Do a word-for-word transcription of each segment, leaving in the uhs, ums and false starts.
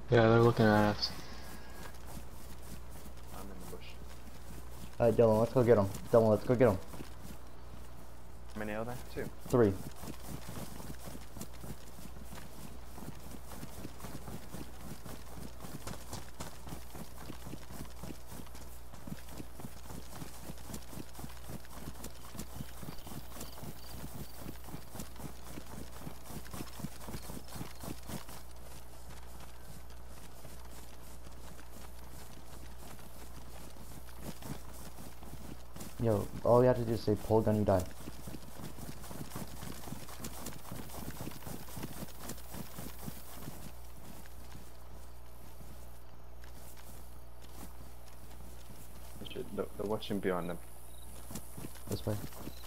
Yeah, they're looking at us. I'm in the bush. Alright, Dylan, let's go get him. Dylan, let's go get him. How many are there? Two. Three. Yo, all you have to do is say pull gun, you die. They're, they're watching behind them. This way.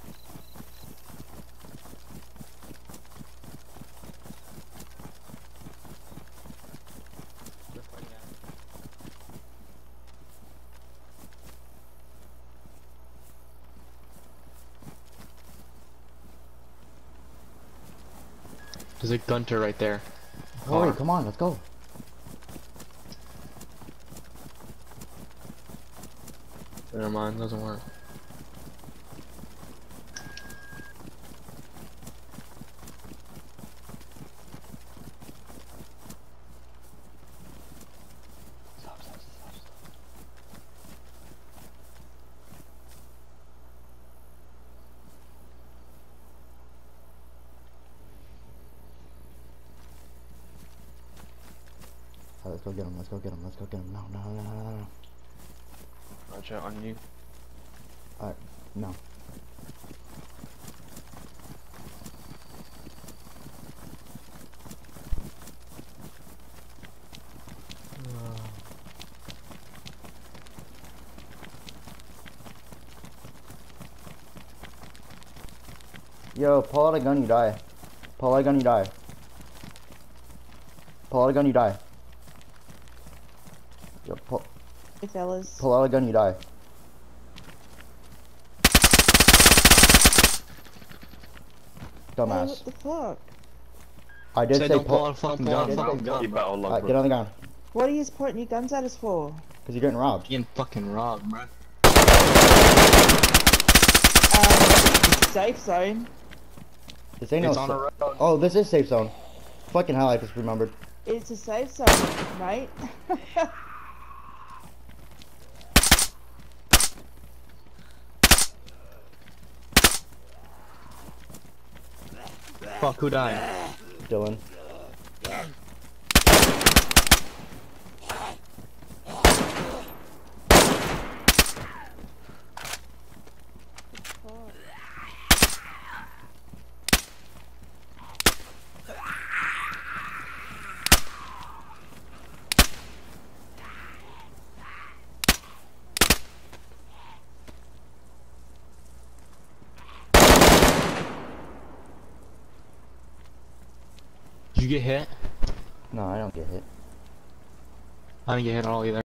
There's a gunter right there. Hurry, Car. come on, let's go. Never mind, doesn't work. Stop, stop, stop, stop. Alright, let's go get him, let's go get him, let's go get him. No, no, no, no, no, no. Roger, on you. Alright, no. Yo, pull out a gun, you die. Pull out a gun, you die. Pull out a gun, you die. Yo, pull, Hey fellas. pull out a gun, you die. Hey, Dumbass. what the fuck? I did Say say don't pull pull. out a fucking Yeah, I gun, did fucking say- gun, Keep bro. battle log. Alright, get on the ground. What are you pointing your guns at us for? Cause you're getting robbed. Getting fucking robbed, bro. Um, safe zone. This ain't It's no. on a sa- road. Oh, this is safe zone. Fucking hell, I just remembered. It's a safe zone, mate. Fuck, who died? Dylan. Did you get hit? No, I don't get hit. I didn't get hit at all either.